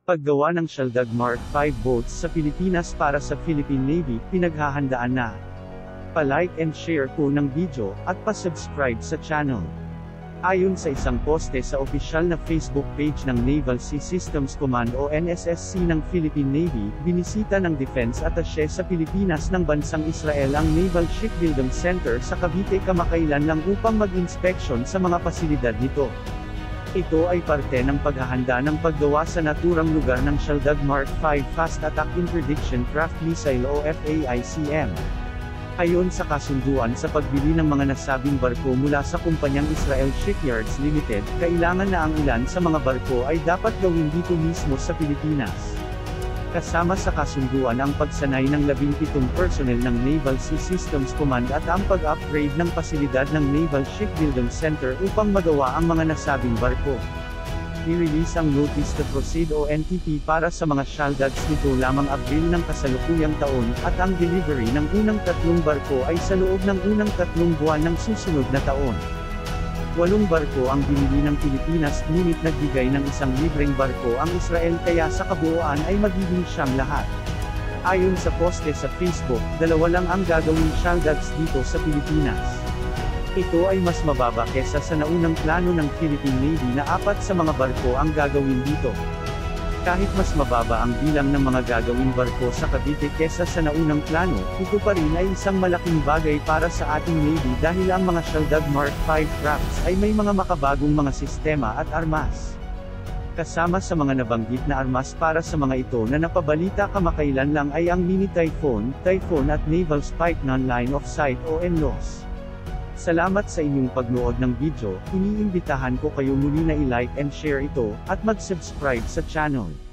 Paggawa ng Shaldag Mark V boats sa Pilipinas para sa Philippine Navy, pinaghahandaan na. Pa-like and share po ng video, at pa-subscribe sa channel. Ayon sa isang poste sa opisyal na Facebook page ng Naval Sea Systems Command o NSSC ng Philippine Navy, binisita ng Defense Attaché sa Pilipinas ng bansang Israel ang Naval Shipbuilding Center sa Cavite kamakailan lang upang mag-inspeksyon sa mga pasilidad nito. Ito ay parte ng paghahanda ng paggawa sa naturang lugar ng Shaldag Mark V Fast Attack Interdiction Craft Missile o FAICM. Ayon sa kasunduan sa pagbili ng mga nasabing barko mula sa kumpanyang Israel Shipyards Limited, kailangan na ang ilan sa mga barko ay dapat gawin dito mismo sa Pilipinas. Kasama sa kasunduan ang pagsanay ng 17 personnel ng Naval Sea Systems Command at ang pag-upgrade ng pasilidad ng Naval Shipbuilding Center upang magawa ang mga nasabing barko. I-release ang Notice to Proceed o NTP para sa mga Shaldags nito lamang Abril ng kasalukuyang taon, at ang delivery ng unang 3 barko ay sa loob ng unang 3 buwan ng susunod na taon. 8 barko ang binili ng Pilipinas, ngunit nagbigay ng isang libreng barko ang Israel kaya sa kabuuan ay magiging 9 lahat. Ayon sa poste sa Facebook, 2 lang ang gagawing Shaldags dito sa Pilipinas. Ito ay mas mababa kesa sa naunang plano ng Philippine Navy na 4 sa mga barko ang gagawin dito. Kahit mas mababa ang bilang ng mga gagawing barko sa Cavite kesa sa naunang plano, ito pa rin ay isang malaking bagay para sa ating Navy dahil ang mga Shaldag Mark V crafts ay may mga makabagong mga sistema at armas. Kasama sa mga nabanggit na armas para sa mga ito na napabalita kamakailan lang ay ang Mini Typhoon, Typhoon at Naval Spike Non-Line of Sight o NLOS. Salamat sa inyong pagnood ng video, iniimbitahan ko kayo muli na i-like and share ito, at mag-subscribe sa channel.